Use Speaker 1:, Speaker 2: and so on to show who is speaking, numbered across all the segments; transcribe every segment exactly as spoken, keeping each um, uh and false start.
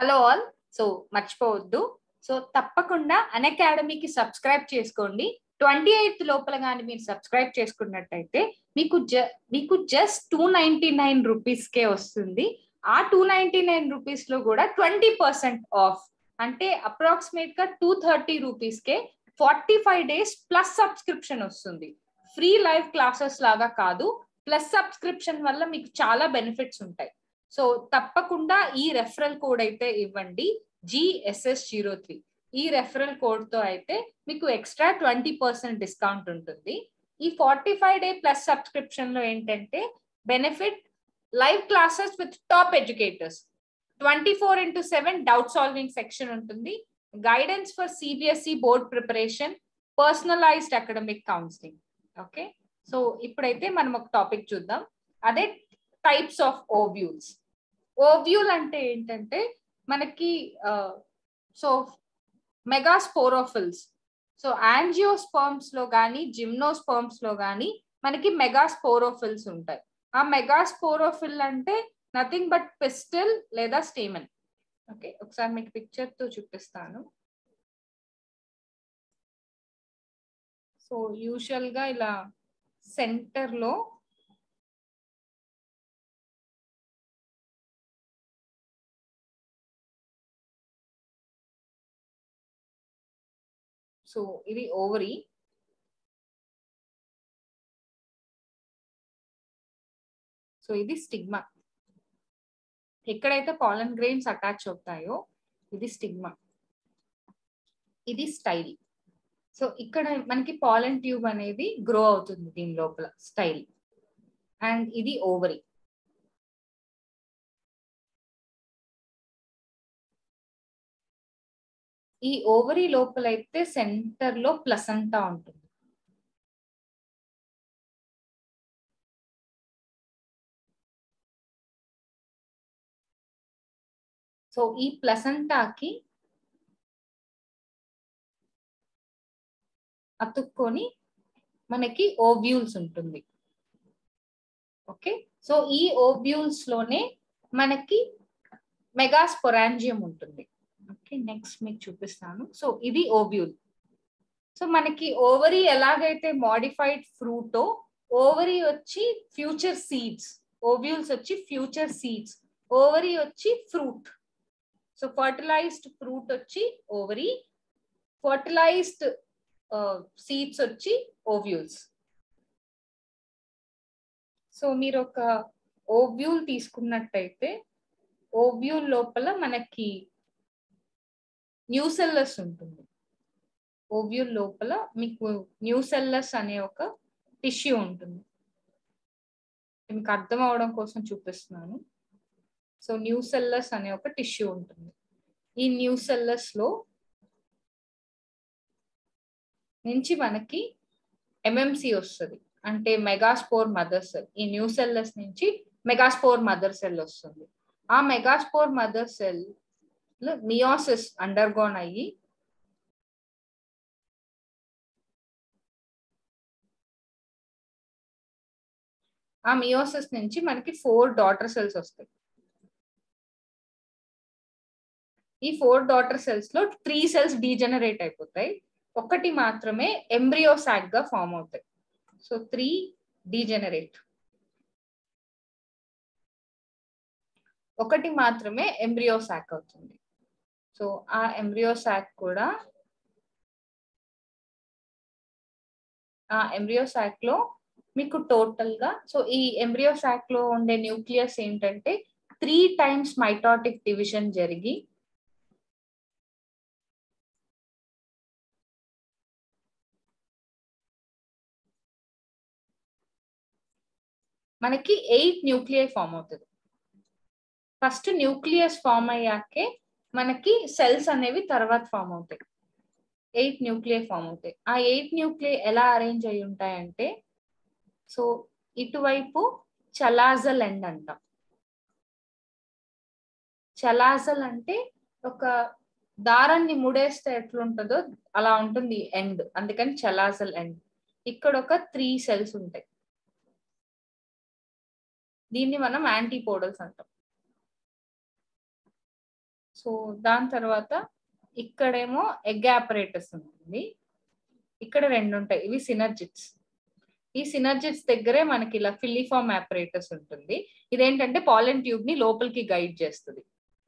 Speaker 1: Hello all. So మర్చిపోవద్దు, so తప్పకుండా అన్అకాడమీకి సబ్స్క్రైబ్ చేసుకోండి. ట్వంటీ ఎయిత్ లోపల కానీ మీరు సబ్స్క్రైబ్ చేసుకున్నట్టయితే మీకు జ మీకు జస్ట్ టూ నైన్టీ నైన్ రూపీస్కే వస్తుంది. ఆ టూ నైన్టీ నైన్ రూపీస్ లో కూడా ట్వంటీ పర్సెంట్ ఆఫ్, అంటే అప్రాక్సిమేట్ గా టూ థర్టీ రూపీస్కే forty five days plus subscription వస్తుంది. ఫ్రీ లైవ్ క్లాసెస్ లాగా కాదు, ప్లస్ సబ్స్క్రిప్షన్ వల్ల మీకు చాలా బెనిఫిట్స్ ఉంటాయి. సో తప్పకుండా ఈ రెఫరల్ కోడ్ అయితే ఇవ్వండి, జిఎస్ఎస్ జీరో త్రీ. ఈ రెఫరల్ కోడ్ తో అయితే మీకు ఎక్స్ట్రా ట్వంటీ పర్సెంట్ డిస్కౌంట్ ఉంటుంది. ఈ forty five day plus subscription లో ఏంటంటే benefit live classes with top educators, twenty four into seven doubt solving section ఉంటుంది, guidance for CBSE board preparation, personalised academic counselling. Okay, so ఇప్పుడైతే మనం ఒక topic చూద్దాం, అదే టైప్స్ ఆఫ్ ఓవ్యూల్స్. ఓవ్యూల్ అంటే ఏంటంటే మనకి సో మెగాస్పోరోఫిల్స్, సో యాంజియోస్పర్మ్స్ లో కానీ జిమ్నోస్పర్మ్స్ లో కానీ మనకి మెగాస్పోరోఫిల్స్ ఉంటాయి. ఆ మెగాస్పోరోఫిల్ అంటే నథింగ్ బట్ పిస్టిల్ లేదా స్టేమన్. ఓకే, ఒకసారి మీకు పిక్చర్ తో చూపిస్తాను. సో యూజువల్ గా ఇలా సెంటర్ లో సో ఇది ఓవరీ, సో ఇది స్టిగ్మా. ఎక్కడైతే పాలన్ గ్రెయిన్స్ అటాచ్ అవుతాయో ఇది స్టిగ్మా, ఇది స్టైల్. సో ఇక్కడ మనకి పాలన్ ట్యూబ్ అనేది గ్రో అవుతుంది దీని లోపల, స్టైల్. అండ్ ఇది ఓవరీ. ఈ ఓవరీ లోపల అయితే సెంటర్ లో ప్లసంటా ఉంటుంది. సో ఈ ప్లసంటాకి అతుక్కొని మనకి ఓవ్యూల్స్ ఉంటుంది. ఓకే, సో ఈ ఓవ్యూల్స్ లోనే మనకి మెగాస్పొరాంజియం ఉంటుంది. ఓకే, నెక్స్ట్ మీకు చూపిస్తాను. సో ఇది ఓవ్యూల్. సో మనకి ఓవరీ ఎలాగైతే మోడిఫైడ్ ఫ్రూటో, ఓవరీ వచ్చి ఫ్యూచర్ సీడ్స్, ఓవ్యూల్స్ వచ్చి ఫ్యూచర్ సీడ్స్, ఓవరీ వచ్చి ఫ్రూట్. సో ఫర్టిలైజ్డ్ ఫ్రూట్ వచ్చి ఓవరీ, ఫర్టిలైజ్డ్ సీడ్స్ వచ్చి ఓవ్యూల్స్. సో మీరు ఒక ఓవ్యూల్ తీసుకున్నట్టయితే ఓవ్యూల్ లోపల మనకి న్యూసెల్లస్ ఉంటుంది. ఓవ్యూల్ లోపల మీకు న్యూసెల్లస్ అనే ఒక టిష్యూ ఉంటుంది. మీకు అర్థం అవడం కోసం చూపిస్తున్నాను. సో న్యూసెల్లస్ అనే ఒక టిష్యూ ఉంటుంది. ఈ న్యూసెల్లస్ లో నుంచి మనకి ఎంఎంసి వస్తుంది, అంటే మెగాస్పోర్ మదర్ సెల్. ఈ న్యూసెల్లస్ నుంచి మెగాస్పోర్ మదర్ సెల్ వస్తుంది. ఆ megaspore mother cell meiosis undergone అయ్యి ఆ మియోసిస్ నుంచి మనకి ఫోర్ డాటర్ సెల్స్ వస్తాయి. ఈ ఫోర్ డాటర్ సెల్స్ లో త్రీ సెల్స్ డీజనరేట్ అయిపోతాయి, ఒకటి మాత్రమే ఎంబ్రియో సాక్ గా ఫామ్ అవుతాయి. సో త్రీ డీజనరేట్, ఒకటి మాత్రమే ఎంబ్రియో సాక్ అవుతుంది. సో ఆ ఎంబ్రియో సాక్ కూడా ఆ ఎంబ్రియో సాక్ లో మీకు టోటల్ గా, సో ఈ ఎంబ్రియో సాక్ లో ఉండే న్యూక్లియస్ ఏంటంటే త్రీ టైమ్స్ మైటాటిక్ డివిజన్ జరిగి మనకి ఎయిట్ న్యూక్లియై ఫామ్ అవుతుంది. ఫస్ట్ న్యూక్లియస్ ఫామ్ అయ్యాకే మనకి సెల్స్ అనేవి తర్వాత ఫామ్ అవుతాయి. ఎయిట్ న్యూక్లియై ఫామ్ అవుతాయి. ఆ ఎయిట్ న్యూక్లియై ఎలా అరేంజ్ అయి ఉంటాయంటే, సో ఇటువైపు చలాజల్ ఎండ్ అంటాం. చలాజల్ అంటే ఒక దారాన్ని ముడేస్తే ఎట్లుంటుందో అలా ఉంటుంది ఎండ్, అందుకని చలాజల్ ఎండ్. ఇక్కడ ఒక త్రీ సెల్స్ ఉంటాయి, దీన్ని మనం యాంటీపోడల్స్ అంటాం. సో దాని తర్వాత ఇక్కడేమో ఎగ్ apparatus ఉంటుంది, ఇక్కడ రెండు ఉంటాయి, ఇవి సినర్జిట్స్. ఈ సినర్జిట్స్ దగ్గరే మనకి ఇలా ఫిల్లిఫార్మ్ apparatus ఉంటుంది. ఇదేంటంటే పాలన్ ట్యూబ్ ని లోపలికి గైడ్ చేస్తుంది.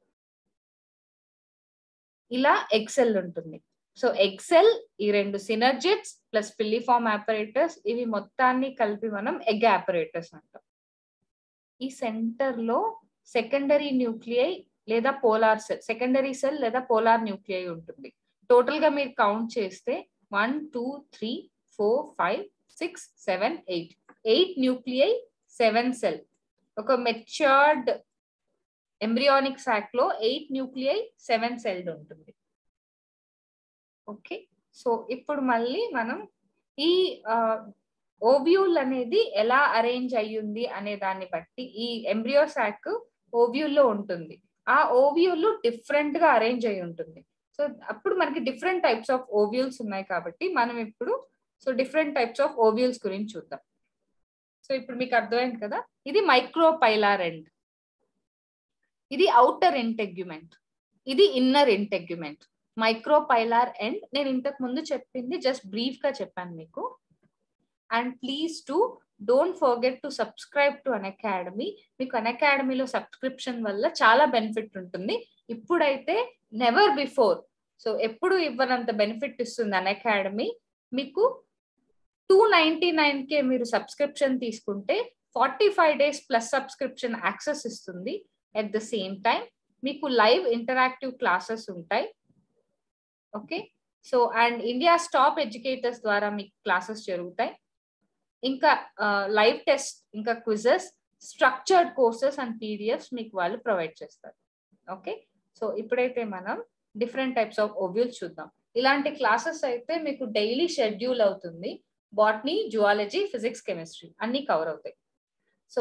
Speaker 1: ఇలా ఎక్సెల్ ఉంటుంది. సో ఎక్సెల్, ఈ రెండు సినర్జిట్స్ ప్లస్ ఫిల్లిఫార్మ్ apparatus, ఇవి మొత్తాన్ని కలిపి మనం ఎగ్ apparatus అంటాం. ఈ సెంటర్ లో సెకండరీ న్యూక్లియై లేదా పోలార్ సెల్, సెకండరీ సెల్ లేదా పోలార్ న్యూక్లియై ఉంటుంది. టోటల్ గా మీరు కౌంట్ చేస్తే one two three four five six seven eight eight nuclei, seven cell. ఒక మెచ్యూర్డ్ ఎంబ్రియానిక్ సాక్ లో ఎయిట్ న్యూక్లియై, సెవెన్ సెల్ ఉంటుంది. ఓకే, సో ఇప్పుడు మళ్ళీ మనం ఈ ఓవ్యూల్ అనేది ఎలా అరేంజ్ అయ్యింది అనే దాన్ని బట్టి ఈ ఎంబ్రియో సాక్ ఓవ్యూల్ లో ఉంటుంది. ఆ ఓవ్యూల్ డిఫరెంట్ గా అరేంజ్ అయి ఉంటుంది. సో అప్పుడు మనకి డిఫరెంట్ టైప్స్ ఆఫ్ ఓవ్యూల్స్ ఉన్నాయి కాబట్టి మనం ఇప్పుడు so different types of ovules గురించి చూద్దాం. సో ఇప్పుడు మీకు అర్థమైంది కదా, ఇది మైక్రోపైలార్ ఎండ్, ఇది అవుటర్ ఇంటెగ్యుమెంట్, ఇది ఇన్నర్ ఇంటెగ్యుమెంట్. మైక్రోపైలార్ ఎండ్ నేను ఇంతకు ముందు చెప్పింది జస్ట్ బ్రీఫ్ గా చెప్పాను మీకు. And please to don't forget to subscribe to Unacademy. మీకు అన్ అకాడమీలో సబ్స్క్రిప్షన్ వల్ల చాలా బెనిఫిట్ ఉంటుంది. ఇప్పుడైతే నెవర్ బిఫోర్, సో ఎప్పుడు ఇవ్వనంత బెనిఫిట్ ఇస్తుంది అన్ అకాడమీ. మీకు టూ నైన్టీ నైన్ కే మీరు సబ్స్క్రిప్షన్ తీసుకుంటే forty five days plus subscription access ఇస్తుంది. ఎట్ ద సేమ్ టైం మీకు లైవ్ ఇంటరాక్టివ్ క్లాసెస్ ఉంటాయి. Okay, so and India top educators ద్వారా మీకు క్లాసెస్ జరుగుతాయి. ఇంకా లైవ్ టెస్ట్, ఇంకా quizzes, structured courses and PDFs మీకు వాళ్ళు ప్రొవైడ్ చేస్తారు. ఓకే, సో ఇప్పుడైతే మనం డిఫరెంట్ టైప్స్ ఆఫ్ ఓవ్యూల్స్ చూద్దాం. ఇలాంటి క్లాసెస్ అయితే మీకు డైలీ షెడ్యూల్ అవుతుంది. బాటనీ, జువాలజీ, ఫిజిక్స్, కెమిస్ట్రీ అన్ని కవర్ అవుతాయి. సో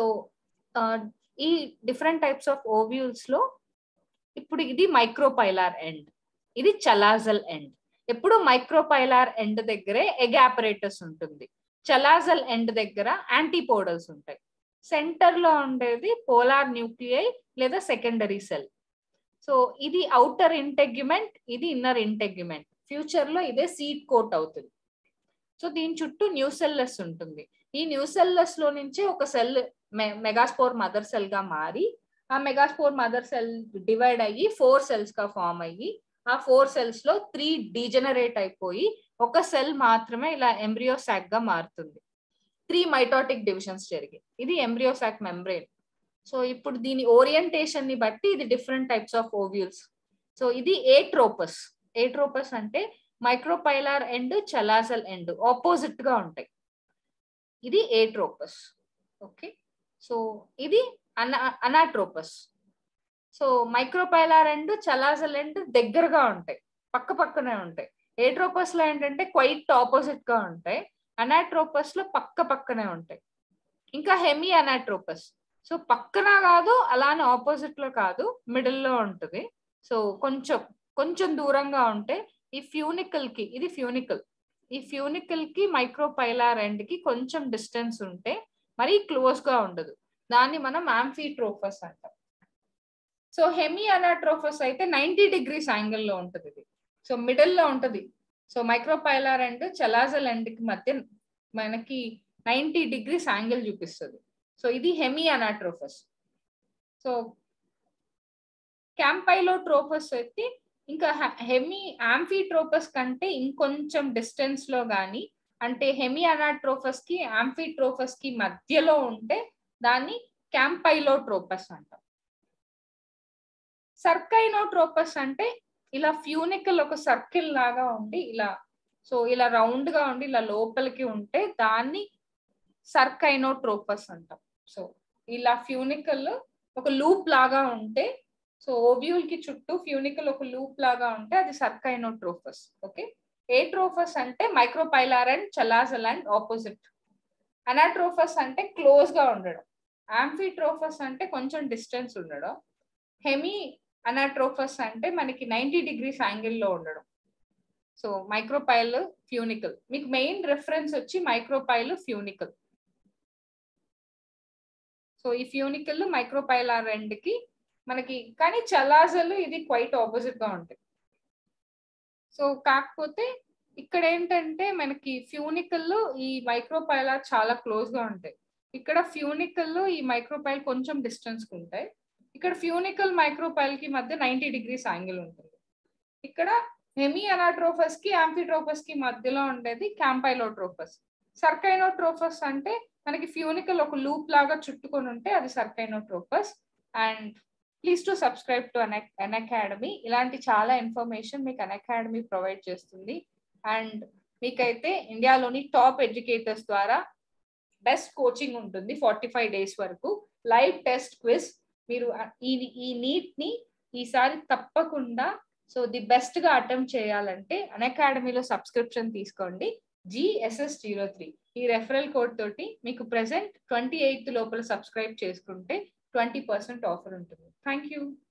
Speaker 1: ఈ డిఫరెంట్ టైప్స్ ఆఫ్ ఓవ్యూల్స్ లో ఇప్పుడు ఇది మైక్రోపైలార్ ఎండ్, ఇది చలాజల్ ఎండ్. ఎప్పుడు మైక్రోపైలార్ ఎండ్ దగ్గరే ఎగ్ apparatus ఉంటుంది, చలాజల్ ఎండ్ దగ్గర యాంటీపోడల్స్ ఉంటాయి. సెంటర్ లో ఉండేది పోలార్ న్యూక్లియై లేదా సెకండరీ సెల్. సో ఇది అవుటర్ ఇంటెగ్యుమెంట్, ఇది ఇన్నర్ ఇంటెగ్యుమెంట్. ఫ్యూచర్ లో ఇదే సీడ్ కోట్ అవుతుంది. సో దీని చుట్టూ న్యూసెల్లస్ ఉంటుంది. ఈ న్యూసెల్లస్ లో నుంచి ఒక సెల్ మెగాస్పోర్ మదర్ సెల్ గా మారి, ఆ మెగాస్పోర్ మదర్ సెల్ డివైడ్ అయ్యి ఫోర్ సెల్స్ గా ఫామ్ అయ్యి, ఆ ఫోర్ సెల్స్ లో త్రీ డీజనరేట్ అయిపోయి ఒక సెల్ మాత్రమే ఇలా ఎంబ్రియో సాక్ గా మారుతుంది. త్రీ మైటోటిక్ డివిజన్స్ జరిగి, ఇది ఎంబ్రియో సాక్ మెంబ్రేన్. సో ఇప్పుడు దీని ఓరియంటేషన్ ని బట్టి ఇది different types of ovules. So ఇది ఏట్రోపస్. ఏట్రోపస్ అంటే micropylar end, chalazal end opposite గా ఉంటాయి. ఇది ఏట్రోపస్. ఓకే, సో ఇది ana anatropous. So micropylar end, chalazal end దగ్గరగా ఉంటాయి, పక్క పక్కనే ఉంటాయి. ఏట్రోపస్ లో ఏంటంటే క్వైట్ ఆపోజిట్ గా ఉంటాయి, అనాట్రోపస్ లో పక్క పక్కనే ఉంటాయి. ఇంకా హెమీ అనాట్రోపస్, సో పక్కన కాదు అలానే ఆపోజిట్ లో కాదు, మిడిల్ లో ఉంటుంది. సో కొంచెం కొంచెం దూరంగా ఉంటే ఈ ఫ్యూనికల్ కి, ఇది ఫ్యూనికల్, ఈ ఫ్యూనికల్ కి మైక్రోపైలార్ ఎండ్ కి కొంచెం డిస్టెన్స్ ఉంటే మరీ క్లోజ్ గా ఉండదు, దాన్ని మనం యాంఫీట్రోపస్ అంటాం. సో హెమీ అనాట్రోపస్ అయితే నైన్టీ డిగ్రీస్ యాంగిల్ లో ఉంటుంది ఇది. సో మిడిల్ లో ఉంటది. So micropylar end, chalazal end కి మధ్య మనకి నైన్టీ డిగ్రీస్ యాంగిల్ చూపిస్తుంది. సో ఇది హెమీ అనాట్రోపస్. సో క్యాంపైలోట్రోపస్ అయితే ఇంకా హెమీ యాంఫీట్రోపస్ కంటే ఇంకొంచెం డిస్టెన్స్ లో గానీ, అంటే హెమీ అనాట్రోపస్ కి యాంఫీట్రోపస్ కి మధ్యలో ఉంటే దాన్ని క్యాంపైలోట్రోపస్ అంటాం. సర్కైనోట్రోపస్ అంటే ఇలా ఫ్యూనికల్ ఒక సర్కిల్ లాగా ఉండి ఇలా, సో ఇలా రౌండ్ గా ఉండి ఇలా లోపలికి ఉంటే దాన్ని సర్కైనోట్రోపస్ అంటాం. సో ఇలా ఫ్యూనికల్ ఒక లూప్ లాగా ఉంటే, సో ఓవ్యూల్ కి చుట్టూ ఫ్యూనికల్ ఒక లూప్ లాగా ఉంటే అది సర్కైనోట్రోపస్. ఓకే, ఏట్రోపస్ అంటే micropylar and chalazal and opposite. Anatropous అంటే క్లోజ్ గా ఉండడం. యాంఫీట్రోపస్ అంటే కొంచెం డిస్టెన్స్ ఉండడం. హెమీ అనాట్రోపస్ అంటే మనకి నైన్టీ డిగ్రీస్ యాంగిల్ లో ఉండడం. సో మైక్రోపైల్, ఫ్యూనికల్, మీకు మెయిన్ రిఫరెన్స్ వచ్చి మైక్రోపైల్, ఫ్యూనికల్. సో ఈ ఫ్యూనికల్ మైక్రోపైలార్ ఎండ్ కి మనకి కానీ చలాజలు ఇది క్వైట్ ఆపోజిట్ గా ఉంటాయి. సో కాకపోతే ఇక్కడ ఏంటంటే మనకి ఫ్యూనికల్ ఈ మైక్రోపైల్ చాలా క్లోజ్ గా ఉంటాయి. ఇక్కడ ఫ్యూనికల్ ఈ మైక్రోపైల్ కొంచెం డిస్టెన్స్ కు ఉంటాయి. ఇక్కడ ఫ్యూనికల్ మైక్రోపైల్ కి మధ్య నైన్టీ డిగ్రీస్ యాంగిల్ ఉంటుంది. ఇక్కడ హెమీ అనాట్రోఫస్ కి యాంఫిట్రోఫస్ కి మధ్యలో ఉండేది క్యాంపైలోట్రోఫస్. సర్కైనోట్రోఫస్ అంటే మనకి ఫ్యూనికల్ ఒక లూప్ లాగా చుట్టుకొని ఉంటే అది circinotropous. And please to subscribe to Unacademy. ఇలాంటి చాలా ఇన్ఫర్మేషన్ మీకు అన్ అకాడమీ ప్రొవైడ్ చేస్తుంది. అండ్ మీకైతే ఇండియాలోని టాప్ ఎడ్యుకేటర్స్ ద్వారా బెస్ట్ కోచింగ్ ఉంటుంది ఫార్టీ ఫైవ్ డేస్ వరకు. Live test quiz. మీరు ఈ ఈ నీట్ ని ఈసారి తప్పకుండా సో ది బెస్ట్ గా అటెంప్ట్ చేయాలంటే అన్ అకాడమీలో సబ్స్క్రిప్షన్ తీసుకోండి. జిఎస్ఎస్ జీరో త్రీ ఈ రెఫరల్ కోడ్ తోటి మీకు ప్రెసెంట్ ట్వంటీ ఎయిత్ లోపల సబ్స్క్రైబ్ చేసుకుంటే ట్వంటీ పర్సెంట్ ఆఫర్ ఉంటుంది. Thank you.